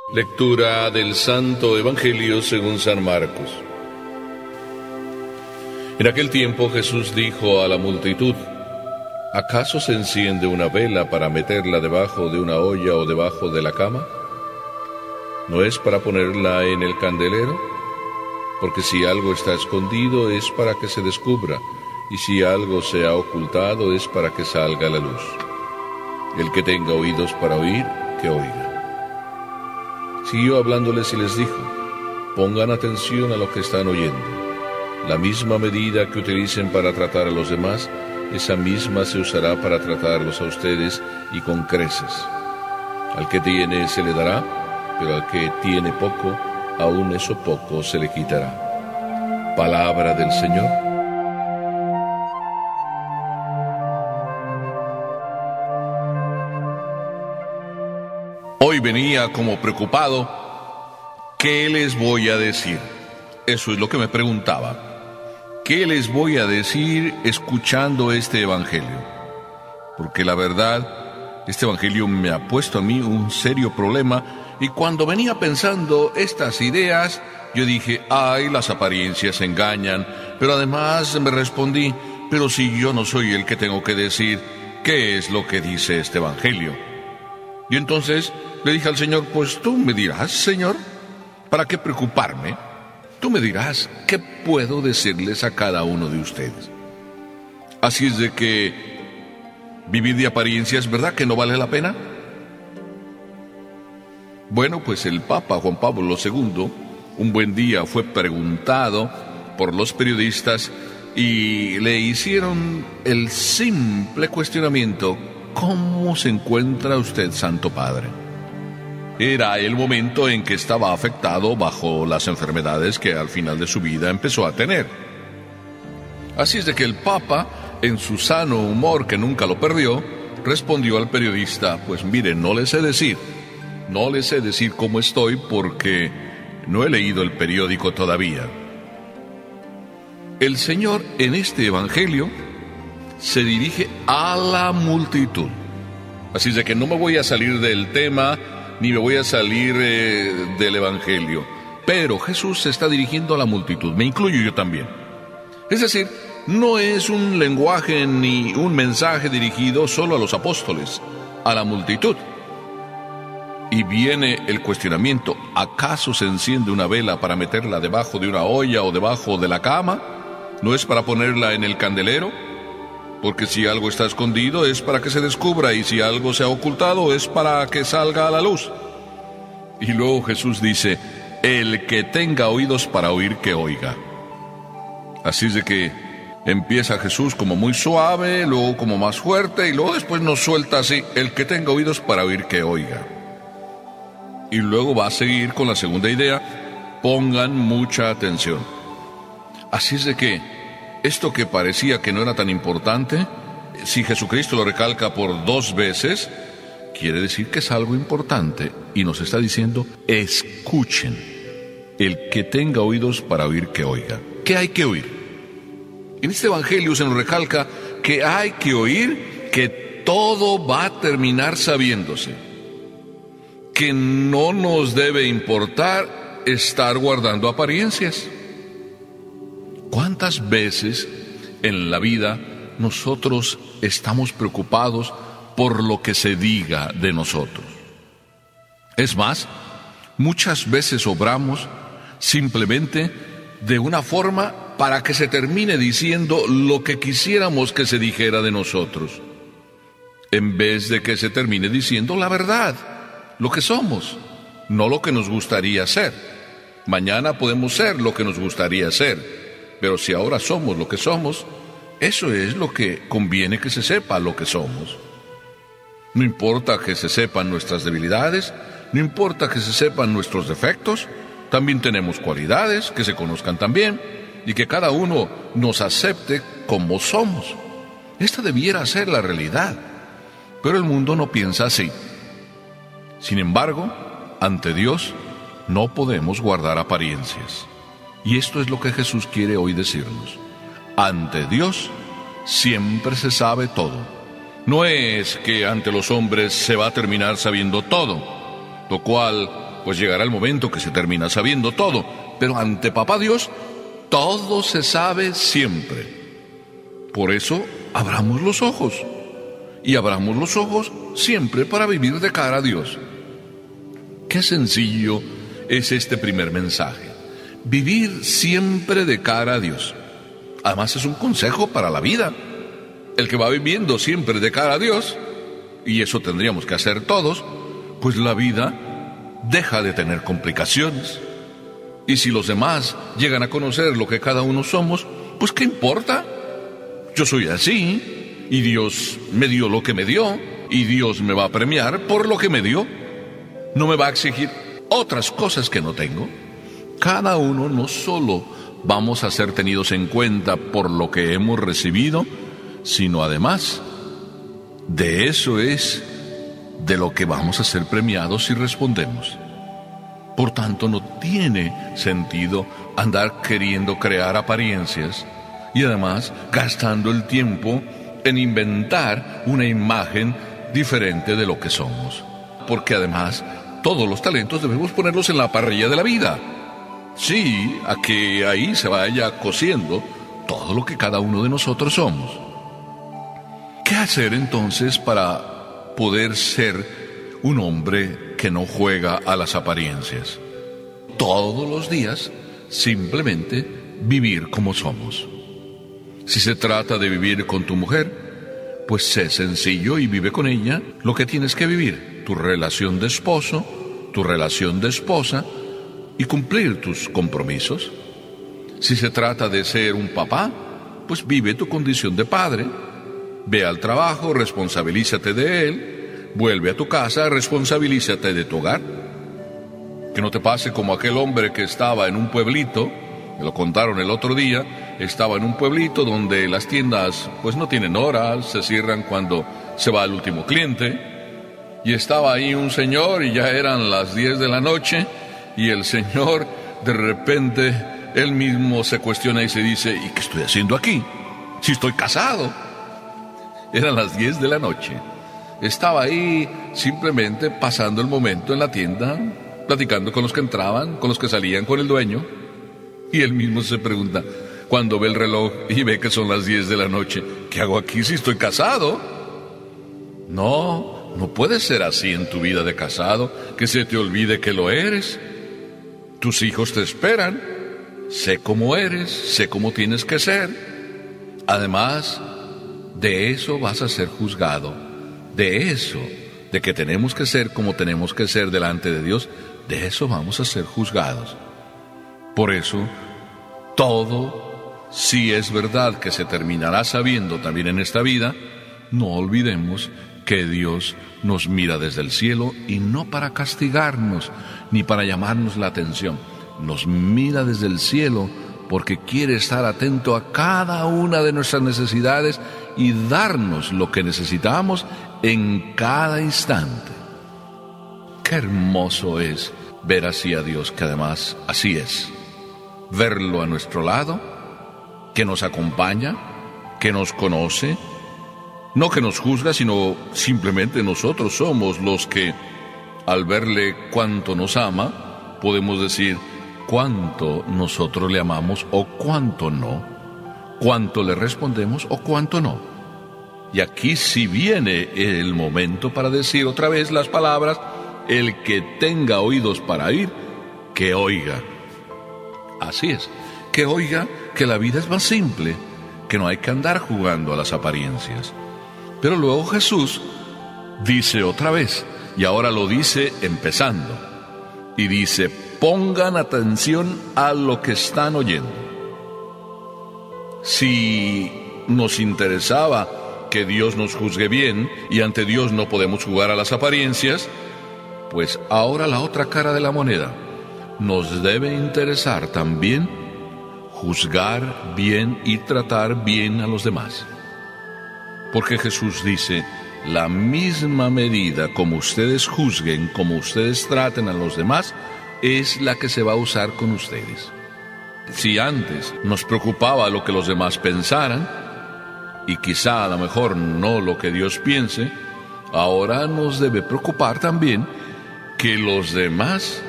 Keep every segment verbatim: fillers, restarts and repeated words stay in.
Lectura del Santo Evangelio según San Marcos. En aquel tiempo Jesús dijo a la multitud: ¿acaso se enciende una vela para meterla debajo de una olla o debajo de la cama? ¿No es para ponerla en el candelero? Porque si algo está escondido es para que se descubra, y si algo se ha ocultado es para que salga a la luz. El que tenga oídos para oír, que oiga. Siguió hablándoles y les dijo: pongan atención a lo que están oyendo. La misma medida que utilicen para tratar a los demás, esa misma se usará para tratarlos a ustedes, y con creces. Al que tiene se le dará, pero al que tiene poco, aún eso poco se le quitará. Palabra del Señor. Hoy venía como preocupado. ¿Qué les voy a decir? Eso es lo que me preguntaba. ¿Qué les voy a decir escuchando este Evangelio? Porque la verdad, este Evangelio me ha puesto a mí un serio problema, y cuando venía pensando estas ideas, yo dije: ay, las apariencias engañan. Pero además me respondí: pero si yo no soy el que tengo que decir qué es lo que dice este Evangelio. Y entonces le dije al Señor: pues tú me dirás, Señor, ¿para qué preocuparme? Tú me dirás qué puedo decirles a cada uno de ustedes. Así es de que vivir de apariencias, ¿verdad que no vale la pena? Bueno, pues el Papa Juan Pablo segundo un buen día fue preguntado por los periodistas y le hicieron el simple cuestionamiento: ¿cómo se encuentra usted, Santo Padre? Era el momento en que estaba afectado bajo las enfermedades que al final de su vida empezó a tener. Así es de que el Papa, en su sano humor que nunca lo perdió, respondió al periodista: pues mire, no le sé decir, no le sé decir cómo estoy porque no he leído el periódico todavía. El Señor en este Evangelio se dirige a la multitud. Así es de que no me voy a salir del tema, ni me voy a salir eh, del Evangelio. Pero Jesús se está dirigiendo a la multitud, me incluyo yo también. Es decir, no es un lenguaje ni un mensaje dirigido solo a los apóstoles, a la multitud. Y viene el cuestionamiento: ¿acaso se enciende una vela para meterla debajo de una olla o debajo de la cama? ¿No es para ponerla en el candelero? Porque si algo está escondido es para que se descubra, y si algo se ha ocultado es para que salga a la luz. Y luego Jesús dice: el que tenga oídos para oír, que oiga. Así es de que empieza Jesús como muy suave, luego como más fuerte, y luego después nos suelta así: el que tenga oídos para oír, que oiga. Y luego va a seguir con la segunda idea: pongan mucha atención. Así es de que esto que parecía que no era tan importante, si Jesucristo lo recalca por dos veces, quiere decir que es algo importante, y nos está diciendo: escuchen. El que tenga oídos para oír, que oiga. ¿Qué hay que oír? En este Evangelio se nos recalca que hay que oír que todo va a terminar sabiéndose, que no nos debe importar estar guardando apariencias. ¿Cuántas veces en la vida nosotros estamos preocupados por lo que se diga de nosotros? Es más, muchas veces obramos simplemente de una forma para que se termine diciendo lo que quisiéramos que se dijera de nosotros, en vez de que se termine diciendo la verdad, lo que somos, no lo que nos gustaría ser. Mañana podemos ser lo que nos gustaría ser, pero si ahora somos lo que somos, eso es lo que conviene que se sepa lo que somos. No importa que se sepan nuestras debilidades, no importa que se sepan nuestros defectos, también tenemos cualidades que se conozcan también, y que cada uno nos acepte como somos. Esta debiera ser la realidad, pero el mundo no piensa así. Sin embargo, ante Dios no podemos guardar apariencias. Y esto es lo que Jesús quiere hoy decirnos. Ante Dios siempre se sabe todo. No es que ante los hombres se va a terminar sabiendo todo, lo cual pues llegará el momento que se termina sabiendo todo. Pero ante Papá Dios, todo se sabe siempre. Por eso, abramos los ojos. Y abramos los ojos siempre para vivir de cara a Dios. Qué sencillo es este primer mensaje. Vivir siempre de cara a Dios. Además es un consejo para la vida. El que va viviendo siempre de cara a Dios, y eso tendríamos que hacer todos, pues la vida deja de tener complicaciones. Y si los demás llegan a conocer lo que cada uno somos, pues ¿qué importa? Yo soy así, y Dios me dio lo que me dio, y Dios me va a premiar por lo que me dio. No me va a exigir otras cosas que no tengo. Cada uno no solo vamos a ser tenidos en cuenta por lo que hemos recibido, sino además, de eso es de lo que vamos a ser premiados si respondemos. Por tanto, no tiene sentido andar queriendo crear apariencias y además gastando el tiempo en inventar una imagen diferente de lo que somos. Porque además, todos los talentos debemos ponerlos en la parrilla de la vida. Sí, a que ahí se vaya cociendo todo lo que cada uno de nosotros somos. ¿Qué hacer entonces para poder ser un hombre que no juega a las apariencias? Todos los días, simplemente vivir como somos. Si se trata de vivir con tu mujer, pues sé sencillo y vive con ella lo que tienes que vivir. Tu relación de esposo, tu relación de esposa, y cumplir tus compromisos. Si se trata de ser un papá, pues vive tu condición de padre. Ve al trabajo, responsabilízate de él. Vuelve a tu casa, responsabilízate de tu hogar. Que no te pase como aquel hombre que estaba en un pueblito, me lo contaron el otro día, estaba en un pueblito donde las tiendas pues no tienen horas, se cierran cuando se va el último cliente. Y estaba ahí un señor y ya eran las diez de la noche. Y el señor, de repente, él mismo se cuestiona y se dice, ¿y qué estoy haciendo aquí? Si estoy casado. Eran las diez de la noche. Estaba ahí simplemente pasando el momento en la tienda, platicando con los que entraban, con los que salían con el dueño. Y él mismo se pregunta, cuando ve el reloj y ve que son las diez de la noche, ¿qué hago aquí si estoy casado? No, no puede ser así en tu vida de casado, que se te olvide que lo eres. Tus hijos te esperan, sé cómo eres, sé cómo tienes que ser. Además, de eso vas a ser juzgado, de eso, de que tenemos que ser como tenemos que ser delante de Dios, de eso vamos a ser juzgados. Por eso, todo, si es verdad que se terminará sabiendo también en esta vida, no olvidemos que Dios nos mira desde el cielo y no para castigarnos ni para llamarnos la atención. Nos mira desde el cielo porque quiere estar atento a cada una de nuestras necesidades y darnos lo que necesitamos en cada instante. Qué hermoso es ver así a Dios, que además así es. Verlo a nuestro lado, que nos acompaña, que nos conoce. No que nos juzga, sino simplemente nosotros somos los que, al verle cuánto nos ama, podemos decir cuánto nosotros le amamos o cuánto no, cuánto le respondemos o cuánto no. Y aquí sí viene el momento para decir otra vez las palabras, el que tenga oídos para oír, que oiga. Así es, que oiga que la vida es más simple, que no hay que andar jugando a las apariencias. Pero luego Jesús dice otra vez, y ahora lo dice empezando, y dice, pongan atención a lo que están oyendo. Si nos interesaba que Dios nos juzgue bien, y ante Dios no podemos jugar a las apariencias, pues ahora la otra cara de la moneda, nos debe interesar también juzgar bien y tratar bien a los demás. Porque Jesús dice, la misma medida como ustedes juzguen, como ustedes traten a los demás, es la que se va a usar con ustedes. Si antes nos preocupaba lo que los demás pensaran, y quizá a lo mejor no lo que Dios piense, ahora nos debe preocupar también que los demás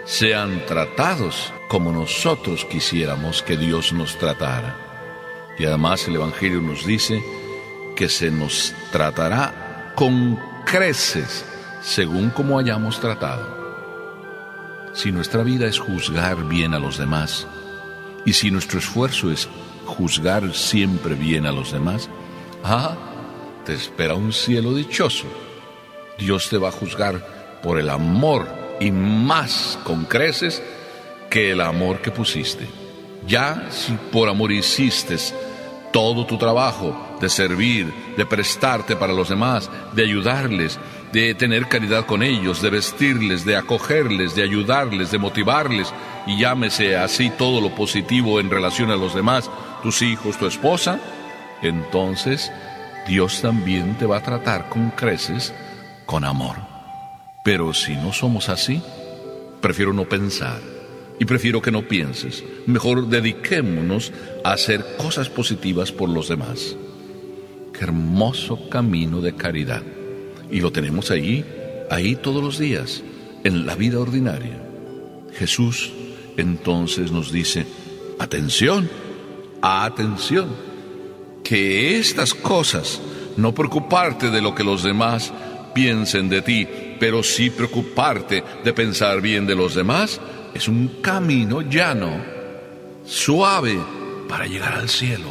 sean tratados como nosotros quisiéramos que Dios nos tratara. Y además el Evangelio nos dice que se nos tratará con creces según como hayamos tratado. Si nuestra vida es juzgar bien a los demás, y si nuestro esfuerzo es juzgar siempre bien a los demás, ah, te espera un cielo dichoso. Dios te va a juzgar por el amor y más con creces que el amor que pusiste. Ya si por amor hiciste todo tu trabajo de servir, de prestarte para los demás, de ayudarles, de tener caridad con ellos, de vestirles, de acogerles, de ayudarles, de motivarles, y llámese así todo lo positivo en relación a los demás, tus hijos, tu esposa, entonces Dios también te va a tratar con creces, con amor. Pero si no somos así, prefiero no pensar, y prefiero que no pienses. Mejor dediquémonos a hacer cosas positivas por los demás. Qué hermoso camino de caridad. Y lo tenemos ahí, ahí todos los días, en la vida ordinaria. Jesús entonces nos dice, atención, atención, que estas cosas, no preocuparte de lo que los demás piensen de ti, pero sí preocuparte de pensar bien de los demás, es un camino llano, suave, para llegar al cielo.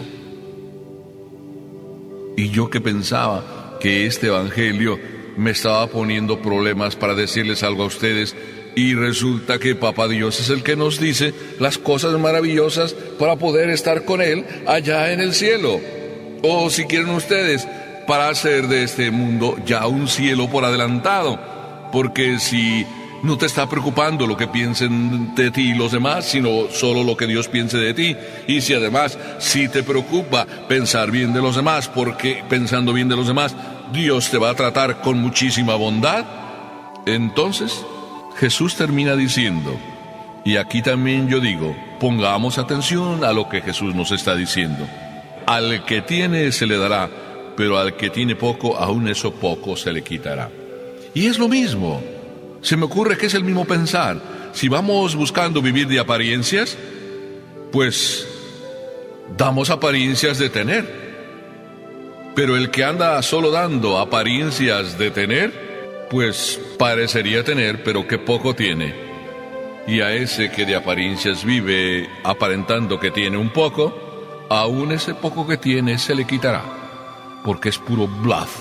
Y yo que pensaba que este evangelio me estaba poniendo problemas para decirles algo a ustedes, y resulta que Papá Dios es el que nos dice las cosas maravillosas para poder estar con Él allá en el cielo. O si quieren ustedes, para hacer de este mundo ya un cielo por adelantado. Porque si no te está preocupando lo que piensen de ti los demás, sino solo lo que Dios piense de ti. Y si además si te preocupa pensar bien de los demás, porque pensando bien de los demás, Dios te va a tratar con muchísima bondad, entonces Jesús termina diciendo, y aquí también yo digo, pongamos atención a lo que Jesús nos está diciendo. Al que tiene se le dará, pero al que tiene poco, aún eso poco se le quitará. Y es lo mismo. Se me ocurre que es el mismo pensar. Si vamos buscando vivir de apariencias, pues damos apariencias de tener. Pero el que anda solo dando apariencias de tener, pues parecería tener, pero que poco tiene. Y a ese que de apariencias vive aparentando que tiene un poco, aún ese poco que tiene se le quitará, porque es puro bluff.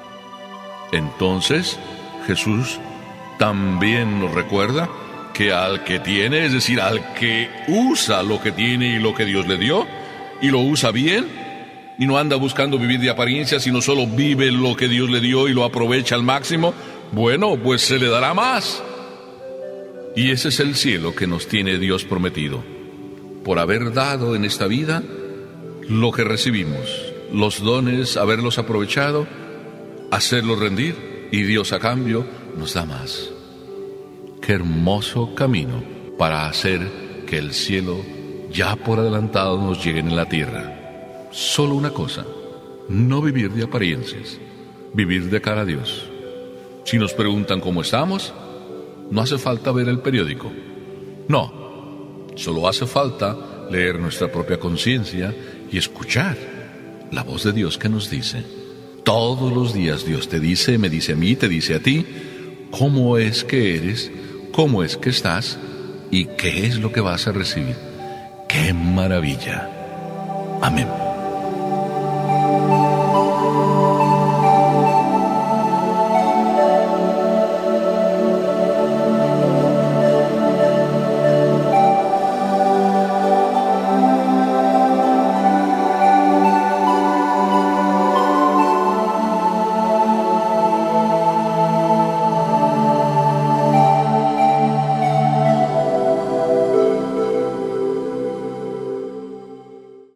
Entonces, Jesús también nos recuerda que al que tiene, es decir, al que usa lo que tiene y lo que Dios le dio, y lo usa bien, y no anda buscando vivir de apariencia, sino solo vive lo que Dios le dio y lo aprovecha al máximo, bueno, pues se le dará más. Y ese es el cielo que nos tiene Dios prometido, por haber dado en esta vida lo que recibimos, los dones, haberlos aprovechado, hacerlos rendir, y Dios a cambio nos da más. Qué hermoso camino para hacer que el cielo ya por adelantado nos llegue en la tierra. Solo una cosa, no vivir de apariencias, vivir de cara a Dios. Si nos preguntan cómo estamos, no hace falta ver el periódico. No, solo hace falta leer nuestra propia conciencia y escuchar la voz de Dios que nos dice. Todos los días Dios te dice, me dice a mí, te dice a ti, cómo es que eres, cómo es que estás y qué es lo que vas a recibir. ¡Qué maravilla! Amén.